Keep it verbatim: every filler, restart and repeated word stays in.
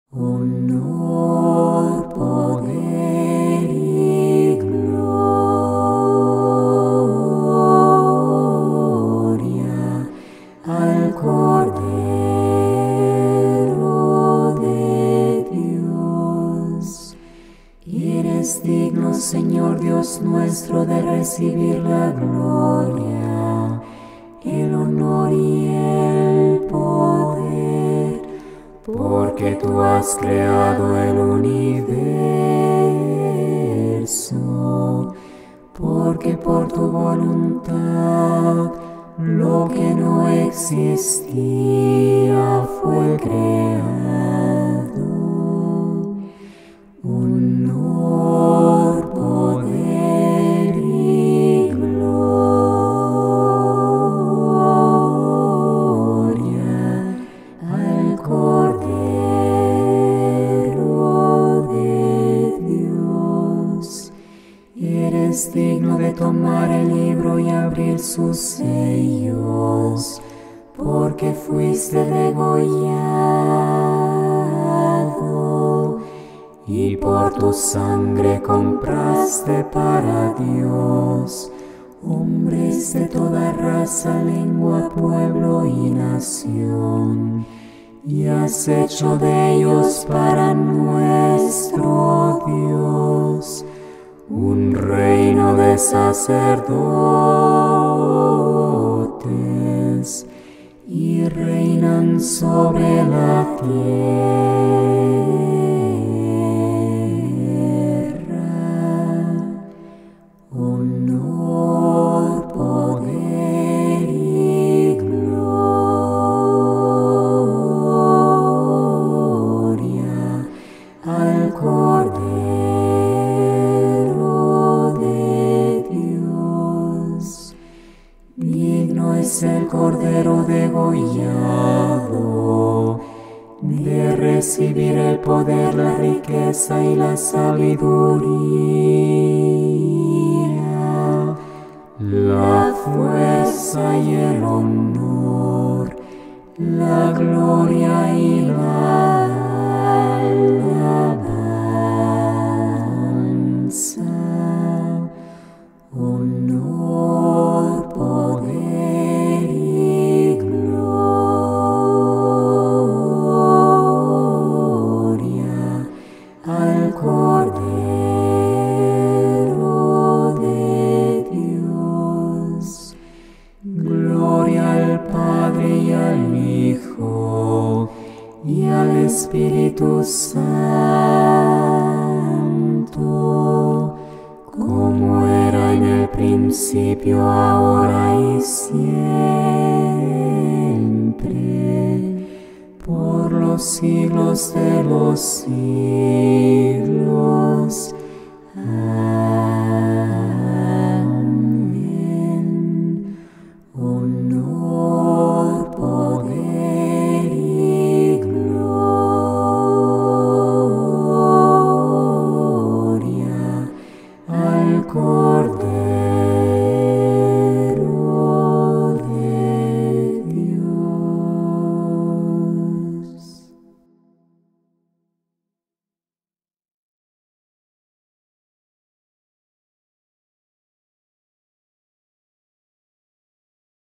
honor, poder y gloria al Cordero de Dios. Y eres digno, Señor Dios nuestro, de recibir la gloria, el honor y el poder, porque tú has creado el universo, porque por tu voluntad lo que no existía fue creado. Honor, poder y gloria al Cordero de Dios. Eres digno de tomar el libro y abrir sus sellos, porque fuiste degollado y por tu sangre compraste para Dios hombres de toda raza, lengua, pueblo y nación, y has hecho de ellos para nuestro Dios un reino de sacerdotes, y reinan sobre la tierra. Honor, poder y gloria al Cordero de Dios. Digno es el Cordero degollado de recibir el poder, la riqueza y la sabiduría, la fuerza y el honor, la gloria y la alabanza. Honor, poder y gloria al Cordero de Dios. Gloria al Padre y al Hijo y al Espíritu Santo, como era en el principio, ahora y siempre, por los siglos de los siglos. Amén.